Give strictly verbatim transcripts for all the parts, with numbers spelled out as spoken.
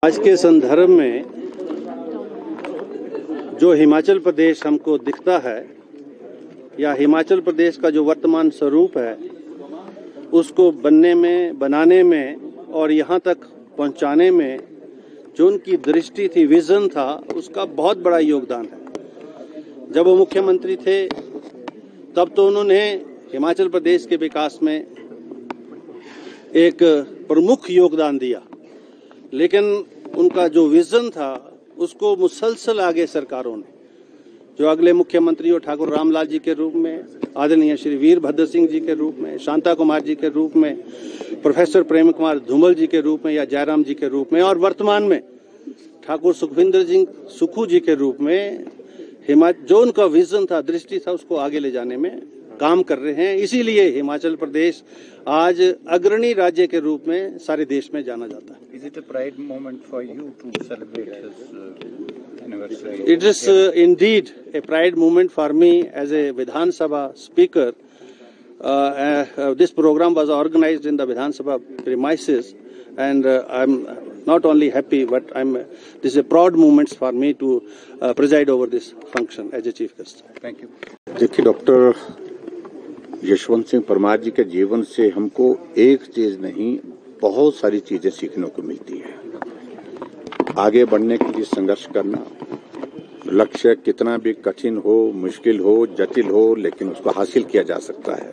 आज के संदर्भ में जो हिमाचल प्रदेश हमको दिखता है या हिमाचल प्रदेश का जो वर्तमान स्वरूप है उसको बनने में बनाने में और यहाँ तक पहुँचाने में जो उनकी दृष्टि थी, विजन था, उसका बहुत बड़ा योगदान है। जब वो मुख्यमंत्री थे तब तो उन्होंने हिमाचल प्रदेश के विकास में एक प्रमुख योगदान दिया, लेकिन उनका जो विजन था उसको मुसलसल आगे सरकारों ने, जो अगले मुख्यमंत्री हो ठाकुर रामलाल जी के रूप में, आदरणीय श्री वीरभद्र सिंह जी के रूप में, शांता कुमार जी के रूप में, प्रोफेसर प्रेम कुमार धूमल जी के रूप में या जयराम जी के रूप में, और वर्तमान में ठाकुर सुखविंदर सिंह सुक्खू जी के रूप में हिमाचल जो उनका विजन था, दृष्टि था, उसको आगे ले जाने में काम कर रहे हैं। इसीलिए हिमाचल प्रदेश आज अग्रणी राज्य के रूप में सारे देश में जाना जाता है। Is it a pride moment for you to celebrate his uh, anniversary? It is uh, indeed a pride moment for me as a Vidhan Sabha speaker. Uh, uh, this program was organized in the Vidhan Sabha premises, and uh, I'm not only happy, but I'm. Uh, this is a proud moment for me to uh, preside over this function as a chief guest. Thank you. देखिए, doctor Yashwant Singh Parmar ji के जीवन से हमको एक चीज नहीं, बहुत सारी चीजें सीखने को मिलती है। आगे बढ़ने के लिए संघर्ष करना, लक्ष्य कितना भी कठिन हो, मुश्किल हो, जटिल हो, लेकिन उसको हासिल किया जा सकता है।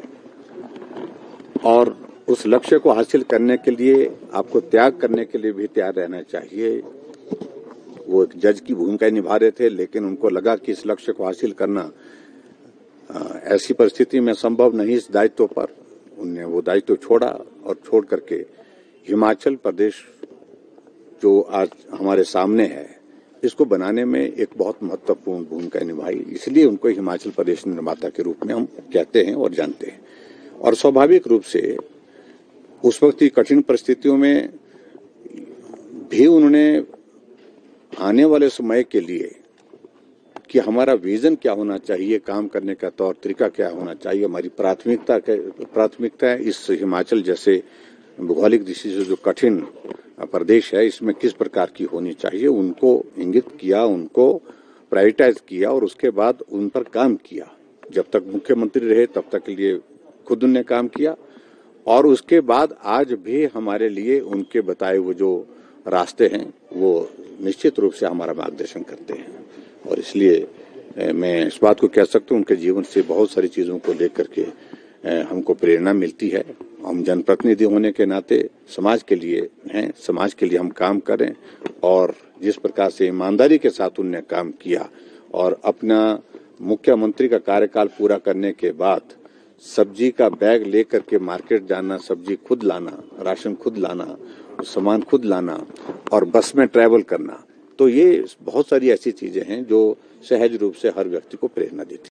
और उस लक्ष्य को हासिल करने के लिए आपको त्याग करने के लिए भी तैयार रहना चाहिए। वो एक जज की भूमिका निभा रहे थे, लेकिन उनको लगा कि इस लक्ष्य को हासिल करना ऐसी परिस्थिति में संभव नहीं, इस दायित्व पर उन्होंने वो दायित्व छोड़ा और छोड़ करके हिमाचल प्रदेश जो आज हमारे सामने है, इसको बनाने में एक बहुत महत्वपूर्ण भूमिका निभाई। इसलिए उनको हिमाचल प्रदेश निर्माता के रूप में हम कहते हैं और जानते हैं। और स्वाभाविक रूप से उस वक्त की कठिन परिस्थितियों में भी उन्होंने आने वाले समय के लिए कि हमारा विजन क्या होना चाहिए, काम करने का तौर तरीका क्या होना चाहिए, हमारी प्राथमिकता प्राथमिकता इस हिमाचल जैसे भौगोलिक दृष्टि से जो कठिन प्रदेश है, इसमें किस प्रकार की होनी चाहिए, उनको इंगित किया, उनको प्रायोरिटाइज किया और उसके बाद उन पर काम किया। जब तक मुख्यमंत्री रहे तब तक के लिए खुद उन्होंने काम किया, और उसके बाद आज भी हमारे लिए उनके बताए हुए जो रास्ते हैं वो निश्चित रूप से हमारा मार्गदर्शन करते हैं। और इसलिए मैं इस बात को कह सकता हूँ, उनके जीवन से बहुत सारी चीज़ों को लेकर के हमको प्रेरणा मिलती है। हम जनप्रतिनिधि होने के नाते समाज के लिए हैं, समाज के लिए हम काम करें, और जिस प्रकार से ईमानदारी के साथ उन्होंने काम किया और अपना मुख्यमंत्री का कार्यकाल पूरा करने के बाद सब्जी का बैग लेकर के मार्केट जाना, सब्जी खुद लाना, राशन खुद लाना, सामान खुद लाना और बस में ट्रैवल करना, तो ये बहुत सारी ऐसी चीजें हैं जो सहज रूप से हर व्यक्ति को प्रेरणा देती हैं।